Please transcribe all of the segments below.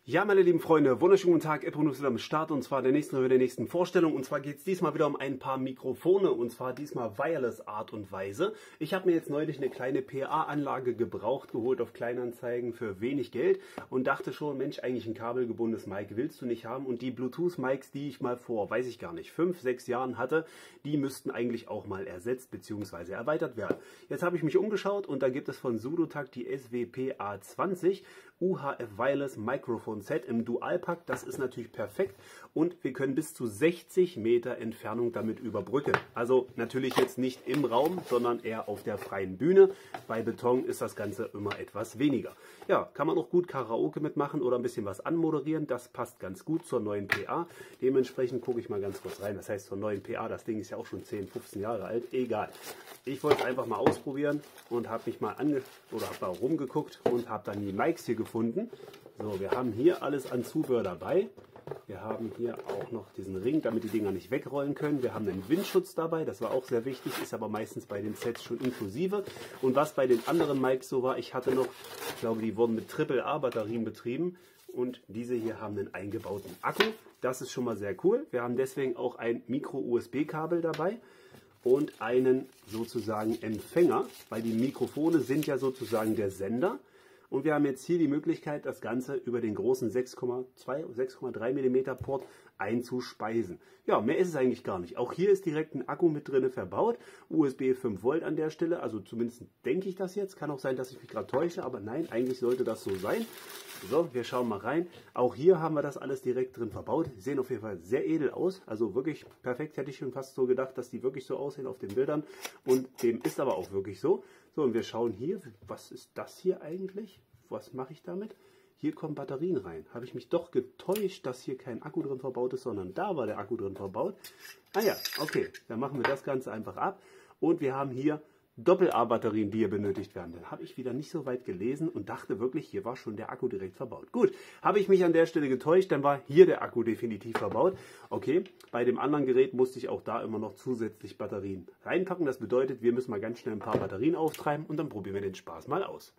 Ja, meine lieben Freunde, wunderschönen guten Tag, Ebro ist am Start und zwar der nächsten Vorstellung. Und zwar geht es diesmal wieder um ein paar Mikrofone und zwar diesmal Wireless Art und Weise. Ich habe mir jetzt neulich eine kleine PA-Anlage gebraucht geholt auf Kleinanzeigen für wenig Geld und dachte schon, Mensch, eigentlich ein kabelgebundenes Mic willst du nicht haben. Und die Bluetooth-Mics, die ich mal vor, weiß ich gar nicht, 5, 6 Jahren hatte, die müssten eigentlich auch mal ersetzt bzw. erweitert werden. Jetzt habe ich mich umgeschaut und da gibt es von Sudotag die SWP-A20 UHF Wireless Microphone Set im Dualpack. Das ist natürlich perfekt und wir können bis zu 60 Meter Entfernung damit überbrücken. Also natürlich jetzt nicht im Raum, sondern eher auf der freien Bühne. Bei Beton ist das Ganze immer etwas weniger. Ja, kann man auch gut Karaoke mitmachen oder ein bisschen was anmoderieren. Das passt ganz gut zur neuen PA. Dementsprechend gucke ich mal ganz kurz rein. Das heißt zur neuen PA, das Ding ist ja auch schon 10, 15 Jahre alt. Egal. Ich wollte es einfach mal ausprobieren und habe mich mal rumgeguckt und habe dann die Mics hier gefunden. So, wir haben hier alles an Zubehör dabei. Wir haben hier auch noch diesen Ring, damit die Dinger nicht wegrollen können. Wir haben einen Windschutz dabei, das war auch sehr wichtig, ist aber meistens bei den Sets schon inklusive. Und was bei den anderen Mics so war, ich hatte noch, ich glaube, die wurden mit AAA-Batterien betrieben. Und diese hier haben einen eingebauten Akku. Das ist schon mal sehr cool. Wir haben deswegen auch ein Micro-USB-Kabel dabei und einen sozusagen Empfänger, weil die Mikrofone sind ja sozusagen der Sender. Und wir haben jetzt hier die Möglichkeit, das Ganze über den großen 6,2, 6,3 mm Port einzuspeisen. Ja, mehr ist es eigentlich gar nicht. Auch hier ist direkt ein Akku mit drin verbaut. USB 5 Volt an der Stelle, also zumindest denke ich das jetzt. Kann auch sein, dass ich mich gerade täusche, aber nein, eigentlich sollte das so sein. So, wir schauen mal rein. Auch hier haben wir das alles direkt drin verbaut. Die sehen auf jeden Fall sehr edel aus. Also wirklich perfekt. Hätte ich schon fast so gedacht, dass die wirklich so aussehen auf den Bildern. Und dem ist aber auch wirklich so. So, und wir schauen hier, was ist das hier eigentlich? Was mache ich damit? Hier kommen Batterien rein. Habe ich mich doch getäuscht, dass hier kein Akku drin verbaut ist, sondern da war der Akku drin verbaut. Ah ja, okay, dann machen wir das Ganze einfach ab. Und wir haben hier Doppel-A-Batterien, die hier benötigt werden. Dann habe ich wieder nicht so weit gelesen und dachte wirklich, hier war schon der Akku direkt verbaut. Gut, habe ich mich an der Stelle getäuscht, dann war hier der Akku definitiv verbaut. Okay, bei dem anderen Gerät musste ich auch da immer noch zusätzlich Batterien reinpacken. Das bedeutet, wir müssen mal ganz schnell ein paar Batterien auftreiben und dann probieren wir den Spaß mal aus.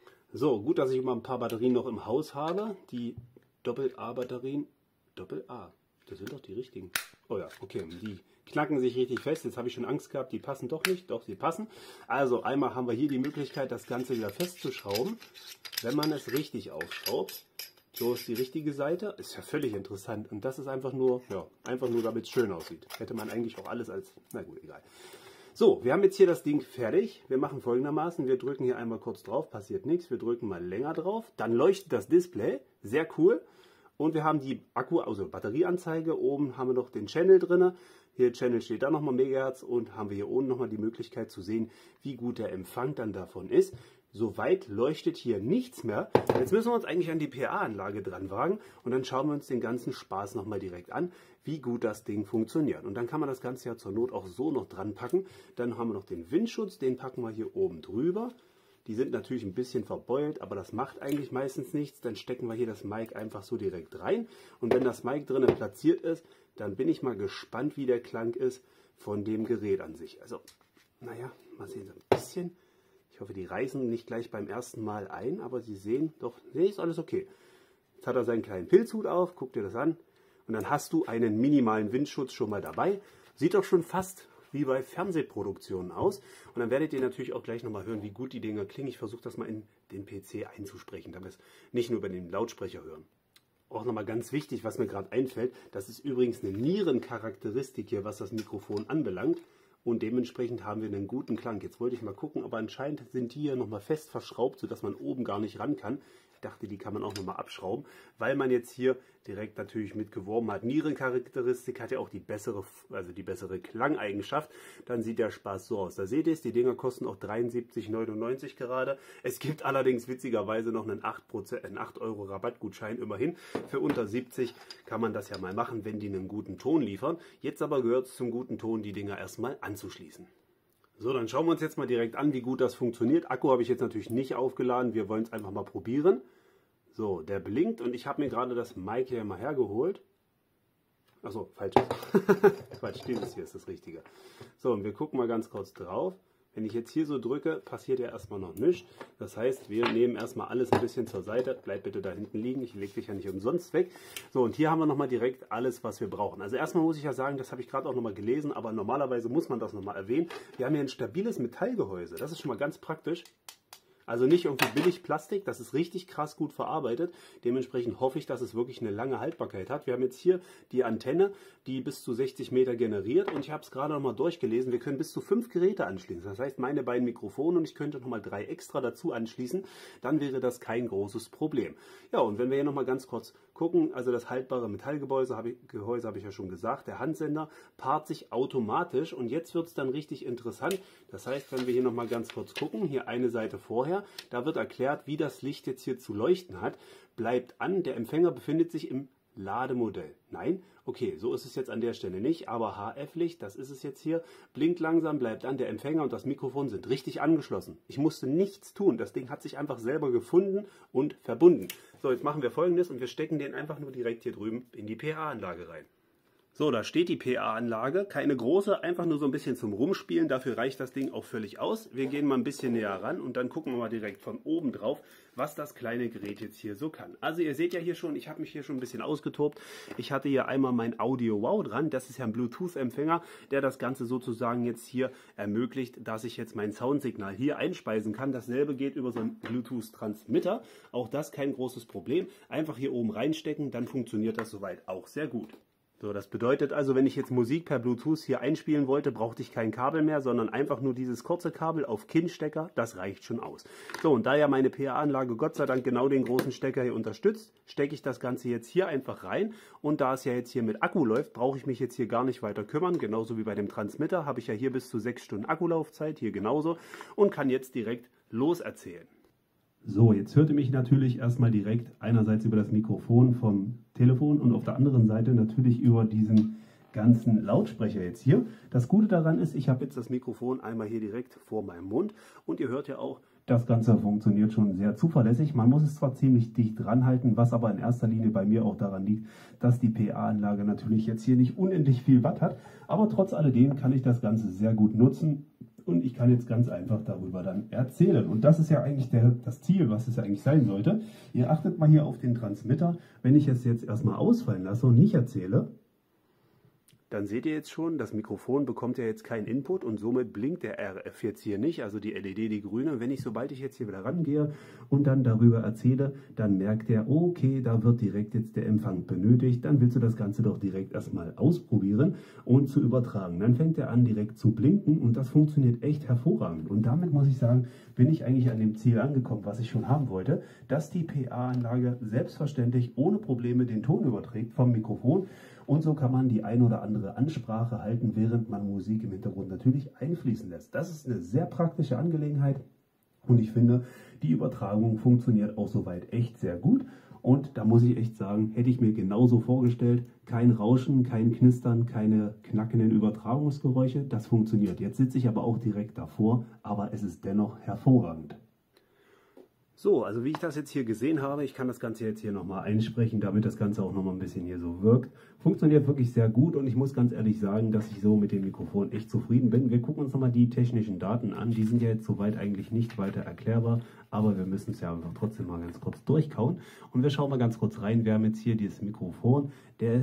So, gut, dass ich immer ein paar Batterien noch im Haus habe. Die Doppel-A-Batterien. Doppel-A, das sind doch die richtigen. Oh ja, okay, die knacken sich richtig fest. Jetzt habe ich schon Angst gehabt, die passen doch nicht. Doch, sie passen. Also einmal haben wir hier die Möglichkeit, das Ganze wieder festzuschrauben, wenn man es richtig aufschraubt. So ist die richtige Seite. Ist ja völlig interessant. Und das ist einfach nur, ja, damit es schön aussieht. Hätte man eigentlich auch alles als, na gut, egal. So, wir haben jetzt hier das Ding fertig. Wir machen folgendermaßen, wir drücken hier einmal kurz drauf, passiert nichts. Wir drücken mal länger drauf, dann leuchtet das Display, sehr cool. Und wir haben die also Batterieanzeige, oben haben wir noch den Channel drin. Hier Channel steht da nochmal Megahertz und haben wir hier oben nochmal die Möglichkeit zu sehen, wie gut der Empfang dann davon ist. Soweit leuchtet hier nichts mehr. Jetzt müssen wir uns eigentlich an die PA-Anlage dran wagen und dann schauen wir uns den ganzen Spaß nochmal direkt an, wie gut das Ding funktioniert. Und dann kann man das Ganze ja zur Not auch so noch dran packen. Dann haben wir noch den Windschutz, den packen wir hier oben drüber. Die sind natürlich ein bisschen verbeult, aber das macht eigentlich meistens nichts. Dann stecken wir hier das Mic einfach so direkt rein. Und wenn das Mic drinnen platziert ist, dann bin ich mal gespannt, wie der Klang ist von dem Gerät an sich. Also, naja, mal sehen, so ein bisschen. Ich hoffe, die reißen nicht gleich beim ersten Mal ein, aber Sie sehen doch, nee, ist alles okay. Jetzt hat er seinen kleinen Pilzhut auf, guck dir das an. Und dann hast du einen minimalen Windschutz schon mal dabei. Sieht doch schon fast wie bei Fernsehproduktionen aus. Und dann werdet ihr natürlich auch gleich nochmal hören, wie gut die Dinger klingen. Ich versuche das mal in den PC einzusprechen, damit wir es nicht nur über den Lautsprecher hören. Auch nochmal ganz wichtig, was mir gerade einfällt, das ist übrigens eine Nierencharakteristik hier, was das Mikrofon anbelangt. Und dementsprechend haben wir einen guten Klang. Jetzt wollte ich mal gucken, aber anscheinend sind die hier nochmal fest verschraubt, sodass man oben gar nicht ran kann. Ich dachte, die kann man auch nochmal abschrauben, weil man jetzt hier direkt natürlich mit geworben hat. Nierencharakteristik hat ja auch die bessere Klangeigenschaft. Dann sieht der Spaß so aus. Da seht ihr es, die Dinger kosten auch 73,99 gerade. Es gibt allerdings witzigerweise noch einen 8 € Rabattgutschein immerhin. Für unter 70 kann man das ja mal machen, wenn die einen guten Ton liefern. Jetzt aber gehört es zum guten Ton, die Dinger erstmal anzuschließen. So, dann schauen wir uns jetzt mal direkt an, wie gut das funktioniert. Akku habe ich jetzt natürlich nicht aufgeladen. Wir wollen es einfach mal probieren. So, der blinkt und ich habe mir gerade das Mic hier mal hergeholt. Achso, falsch. Quatsch, dieses hier ist das Richtige. So, und wir gucken mal ganz kurz drauf. Wenn ich jetzt hier so drücke, passiert ja erstmal noch nichts. Das heißt, wir nehmen erstmal alles ein bisschen zur Seite. Bleib bitte da hinten liegen, ich lege dich ja nicht umsonst weg. So, und hier haben wir nochmal direkt alles, was wir brauchen. Also erstmal muss ich ja sagen, das habe ich gerade auch nochmal gelesen, aber normalerweise muss man das nochmal erwähnen. Wir haben hier ein stabiles Metallgehäuse. Das ist schon mal ganz praktisch. Also nicht irgendwie billig Plastik, das ist richtig krass gut verarbeitet. Dementsprechend hoffe ich, dass es wirklich eine lange Haltbarkeit hat. Wir haben jetzt hier die Antenne, die bis zu 60 Meter generiert und ich habe es gerade noch mal durchgelesen. Wir können bis zu 5 Geräte anschließen. Das heißt, meine beiden Mikrofone und ich könnte noch mal 3 extra dazu anschließen. Dann wäre das kein großes Problem. Ja, und wenn wir hier noch mal ganz kurz gucken, also das haltbare Metallgehäuse habe ich ja schon gesagt. Der Handsender paart sich automatisch und jetzt wird es dann richtig interessant. Das heißt, wenn wir hier noch mal ganz kurz gucken, hier eine Seite vorher, da wird erklärt, wie das Licht jetzt hier zu leuchten hat. Bleibt an, der Empfänger befindet sich im Lademodell. Nein? Okay, so ist es jetzt an der Stelle nicht, aber HF-Licht, das ist es jetzt hier. Blinkt langsam, bleibt an, der Empfänger und das Mikrofon sind richtig angeschlossen. Ich musste nichts tun, das Ding hat sich einfach selber gefunden und verbunden. So, jetzt machen wir Folgendes und wir stecken den einfach nur direkt hier drüben in die PA-Anlage rein. So, da steht die PA-Anlage, keine große, einfach nur so ein bisschen zum Rumspielen, dafür reicht das Ding auch völlig aus. Wir gehen mal ein bisschen näher ran und dann gucken wir mal direkt von oben drauf, was das kleine Gerät jetzt hier so kann. Also ihr seht ja hier schon, ich habe mich hier schon ein bisschen ausgetobt. Ich hatte hier einmal mein Audio Wow dran, das ist ja ein Bluetooth-Empfänger, der das Ganze sozusagen jetzt hier ermöglicht, dass ich jetzt mein Soundsignal hier einspeisen kann. Dasselbe geht über so einen Bluetooth-Transmitter, auch das kein großes Problem. Einfach hier oben reinstecken, dann funktioniert das soweit auch sehr gut. So, das bedeutet also, wenn ich jetzt Musik per Bluetooth hier einspielen wollte, brauchte ich kein Kabel mehr, sondern einfach nur dieses kurze Kabel auf Kinnstecker, das reicht schon aus. So, und da ja meine PA-Anlage Gott sei Dank genau den großen Stecker hier unterstützt, stecke ich das Ganze jetzt hier einfach rein. Und da es ja jetzt hier mit Akku läuft, brauche ich mich jetzt hier gar nicht weiter kümmern. Genauso wie bei dem Transmitter habe ich ja hier bis zu 6 Stunden Akkulaufzeit, hier genauso, und kann jetzt direkt loserzählen. So, jetzt hört ihr mich natürlich erstmal direkt einerseits über das Mikrofon vom Telefon und auf der anderen Seite natürlich über diesen ganzen Lautsprecher jetzt hier. Das Gute daran ist, ich habe jetzt das Mikrofon einmal hier direkt vor meinem Mund und ihr hört ja auch, das Ganze funktioniert schon sehr zuverlässig. Man muss es zwar ziemlich dicht dran halten, was aber in erster Linie bei mir auch daran liegt, dass die PA-Anlage natürlich jetzt hier nicht unendlich viel Watt hat, aber trotz alledem kann ich das Ganze sehr gut nutzen. Und ich kann jetzt ganz einfach darüber dann erzählen. Und das ist ja eigentlich das Ziel, was es ja eigentlich sein sollte. Ihr achtet mal hier auf den Transmitter. Wenn ich es jetzt erstmal ausfallen lasse und nicht erzähle, dann seht ihr jetzt schon, das Mikrofon bekommt ja jetzt keinen Input und somit blinkt der RF jetzt hier nicht, also die LED, die grüne. Wenn ich, sobald ich jetzt hier wieder rangehe und dann darüber erzähle, dann merkt er, okay, da wird direkt jetzt der Empfang benötigt. Dann willst du das Ganze doch direkt erstmal ausprobieren und zu übertragen. Dann fängt er an direkt zu blinken und das funktioniert echt hervorragend. Und damit muss ich sagen, bin ich eigentlich an dem Ziel angekommen, was ich schon haben wollte, dass die PA-Anlage selbstverständlich ohne Probleme den Ton überträgt vom Mikrofon. Und so kann man die ein oder andere Ansprache halten, während man Musik im Hintergrund natürlich einfließen lässt. Das ist eine sehr praktische Angelegenheit und ich finde, die Übertragung funktioniert auch soweit echt sehr gut. Und da muss ich echt sagen, hätte ich mir genauso vorgestellt, kein Rauschen, kein Knistern, keine knackenden Übertragungsgeräusche, das funktioniert. Jetzt sitze ich aber auch direkt davor, aber es ist dennoch hervorragend. So, also wie ich das jetzt hier gesehen habe, ich kann das Ganze jetzt hier nochmal einsprechen, damit das Ganze auch nochmal ein bisschen hier so wirkt. Funktioniert wirklich sehr gut und ich muss ganz ehrlich sagen, dass ich so mit dem Mikrofon echt zufrieden bin. Wir gucken uns nochmal die technischen Daten an, die sind ja jetzt soweit eigentlich nicht weiter erklärbar, aber wir müssen es ja einfach trotzdem mal ganz kurz durchkauen. Und wir schauen mal ganz kurz rein, wir haben jetzt hier dieses Mikrofon, der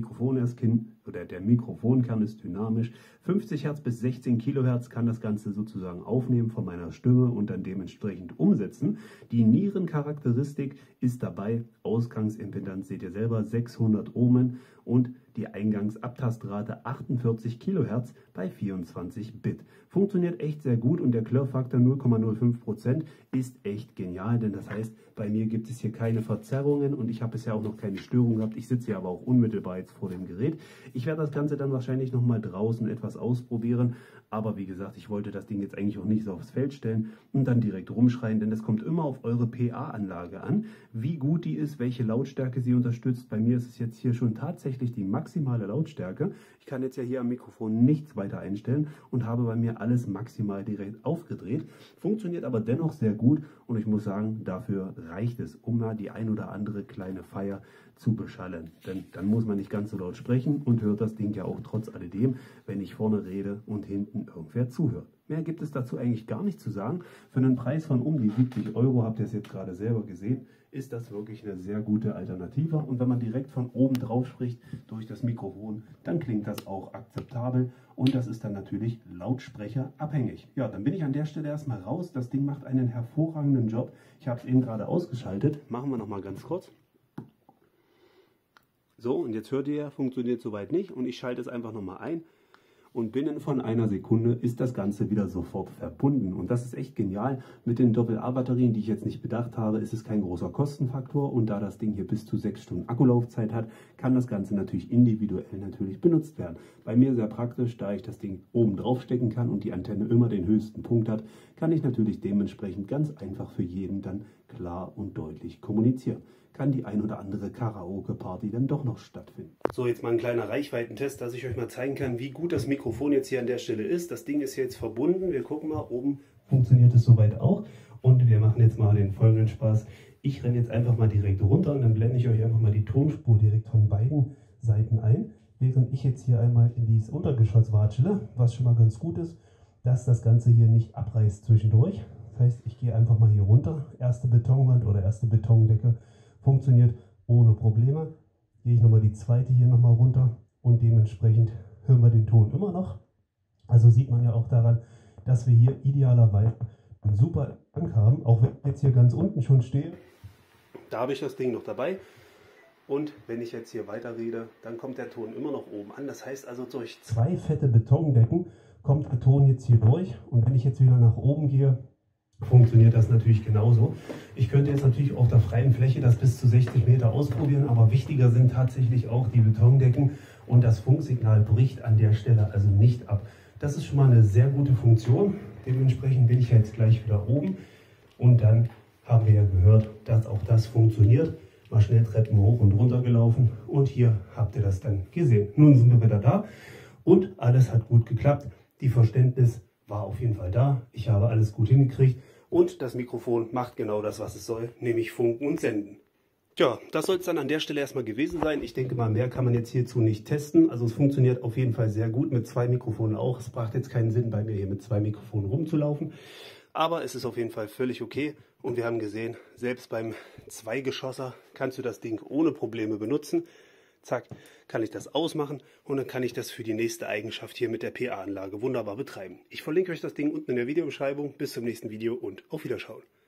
Mikrofonkern ist dynamisch. 50 Hertz bis 16 Kilohertz kann das Ganze sozusagen aufnehmen von meiner Stimme und dann dementsprechend umsetzen. Die Nierencharakteristik ist dabei, Ausgangsimpedanz seht ihr selber, 600 Ohms und die Eingangsabtastrate 48 Kilohertz bei 24 Bit. Funktioniert echt sehr gut und der Klirrfaktor 0,05% ist echt genial, denn das heißt, bei mir gibt es hier keine Verzerrungen und ich habe bisher auch noch keine Störung gehabt. Ich sitze hier aber auch unmittelbar jetzt vor dem Gerät. Ich werde das Ganze dann wahrscheinlich nochmal draußen etwas ausprobieren, aber wie gesagt, ich wollte das Ding jetzt eigentlich auch nicht so aufs Feld stellen und dann direkt rumschreien, denn es kommt immer auf eure PA-Anlage an, wie gut die ist, welche Lautstärke sie unterstützt. Bei mir ist es jetzt hier schon tatsächlich die maximale Lautstärke. Ich kann jetzt ja hier am Mikrofon nichts weiter einstellen und habe bei mir alles maximal direkt aufgedreht. Funktioniert aber dennoch sehr gut und ich muss sagen, dafür reicht es, um mal die ein oder andere kleine Feier zu beschallen. Denn dann muss man nicht ganz so laut sprechen und hört das Ding ja auch trotz alledem, wenn ich vorne rede und hinten irgendwer zuhört. Mehr gibt es dazu eigentlich gar nicht zu sagen. Für einen Preis von um die 70 Euro, habt ihr es jetzt gerade selber gesehen, ist das wirklich eine sehr gute Alternative. Und wenn man direkt von oben drauf spricht durch das Mikrofon, dann klingt das auch akzeptabel. Und das ist dann natürlich lautsprecherabhängig. Ja, dann bin ich an der Stelle erstmal raus. Das Ding macht einen hervorragenden Job. Ich habe es eben gerade ausgeschaltet. Machen wir nochmal ganz kurz. So, und jetzt hört ihr, funktioniert soweit nicht. Und ich schalte es einfach nochmal ein. Und binnen von einer Sekunde ist das Ganze wieder sofort verbunden. Und das ist echt genial. Mit den Doppel-A-Batterien, die ich jetzt nicht bedacht habe, ist es kein großer Kostenfaktor. Und da das Ding hier bis zu 6 Stunden Akkulaufzeit hat, kann das Ganze natürlich individuell benutzt werden. Bei mir sehr praktisch, da ich das Ding oben drauf stecken kann und die Antenne immer den höchsten Punkt hat, kann ich natürlich dementsprechend ganz einfach für jeden dann klar und deutlich kommunizieren. Kann die ein oder andere Karaoke-Party dann doch noch stattfinden. So, jetzt mal ein kleiner Reichweitentest, dass ich euch mal zeigen kann, wie gut das Mikrofon jetzt hier an der Stelle ist. Das Ding ist jetzt verbunden. Wir gucken mal, oben funktioniert es soweit auch. Und wir machen jetzt mal den folgenden Spaß. Ich renne jetzt einfach mal direkt runter und dann blende ich euch einfach mal die Tonspur direkt von beiden Seiten ein. Während ich jetzt hier einmal in dieses Untergeschoss watschele, was schon mal ganz gut ist, dass das Ganze hier nicht abreißt zwischendurch. Das heißt, ich gehe einfach mal hier runter. Erste Betonwand oder erste Betondecke funktioniert ohne Probleme. Gehe ich nochmal die zweite hier nochmal runter und dementsprechend hören wir den Ton immer noch. Also sieht man ja auch daran, dass wir hier idealerweise einen super Empfang haben, auch wenn ich jetzt hier ganz unten schon stehe. Da habe ich das Ding noch dabei. Und wenn ich jetzt hier weiter rede, dann kommt der Ton immer noch oben an. Das heißt also, durch 2 fette Betondecken kommt der Ton jetzt hier durch. Und wenn ich jetzt wieder nach oben gehe, funktioniert das natürlich genauso. Ich könnte jetzt natürlich auf der freien Fläche das bis zu 60 Meter ausprobieren, aber wichtiger sind tatsächlich auch die Betondecken und das Funksignal bricht an der Stelle also nicht ab. Das ist schon mal eine sehr gute Funktion. Dementsprechend bin ich jetzt gleich wieder oben und dann haben wir ja gehört, dass auch das funktioniert. Mal schnell Treppen hoch und runter gelaufen und hier habt ihr das dann gesehen. Nun sind wir wieder da und alles hat gut geklappt. Die Verständnis war auf jeden Fall da. Ich habe alles gut hingekriegt und das Mikrofon macht genau das, was es soll, nämlich funken und senden. Tja, das soll es dann an der Stelle erstmal gewesen sein. Ich denke mal, mehr kann man jetzt hierzu nicht testen. Also es funktioniert auf jeden Fall sehr gut mit 2 Mikrofonen auch. Es braucht jetzt keinen Sinn, bei mir hier mit 2 Mikrofonen rumzulaufen. Aber es ist auf jeden Fall völlig okay. Und wir haben gesehen, selbst beim Zweigeschosser kannst du das Ding ohne Probleme benutzen. Zack, kann ich das ausmachen und dann kann ich das für die nächste Eigenschaft hier mit der PA-Anlage wunderbar betreiben. Ich verlinke euch das Ding unten in der Videobeschreibung. Bis zum nächsten Video und auf Wiederschauen.